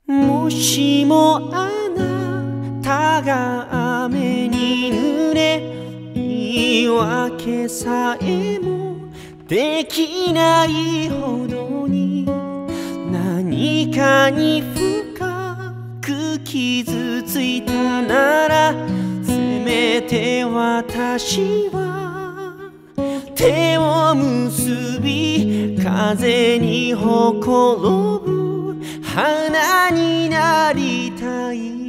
もしもあなたが雨に濡れ言い訳さえもできないほどに何かに深く傷ついたならせめて私は手を結び風にほころぶ花になりたい。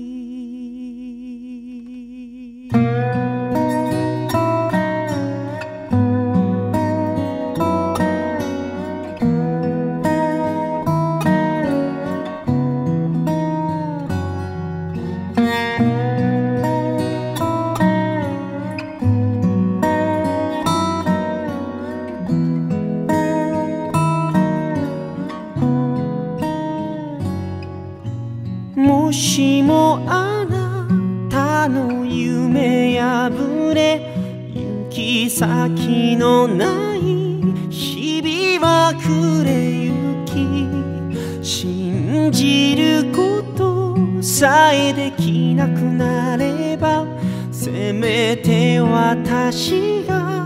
もしもあなたの夢破れ行き先のない日々は暮れゆき信じることさえできなくなればせめて私が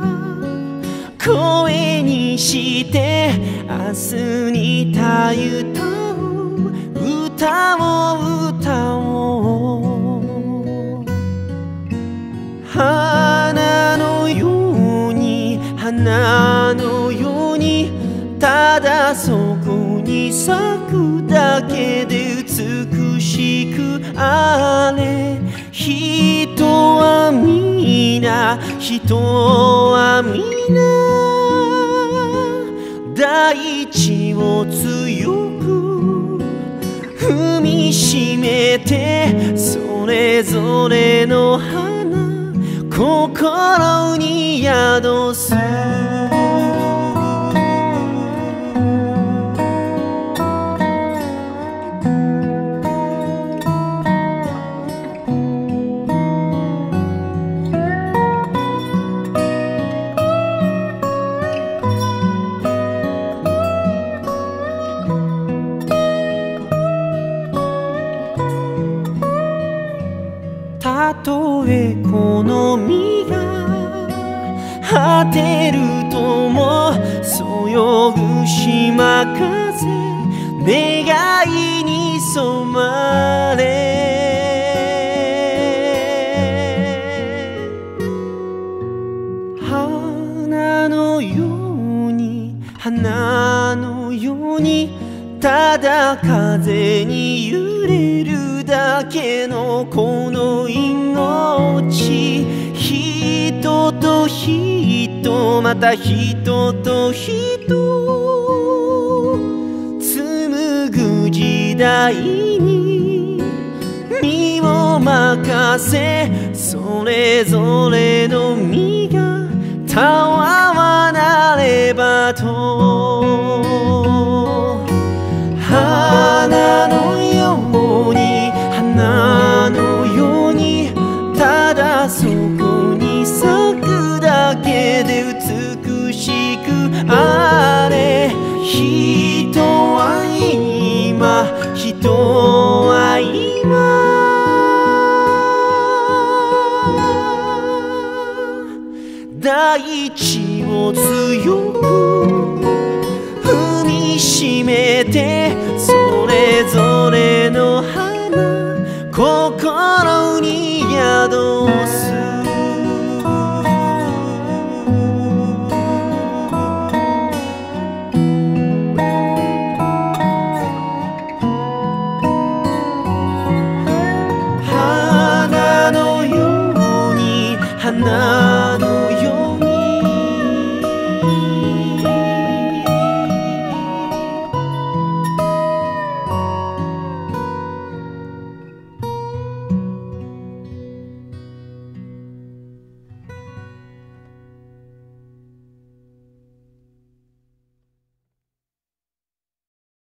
声にして明日にたゆた歌を歌おう。花のように花のようにただそこに咲くだけで美しくあれ。人は皆人は皆大地を強く踏みしめてそれぞれの花心に宿す。たとえこの身が果てるともそよぐ島風願いに染まれ。花のように花のようにただ風に揺れるだけのこの命。人と人また人と人紡ぐ時代に身を任せそれぞれの身がたわわなればと。花のように花のようにただそこに咲くだけで美しくあれ。人は今人は今大地を強く踏みしめてそれぞれの花心に宿す。花のように花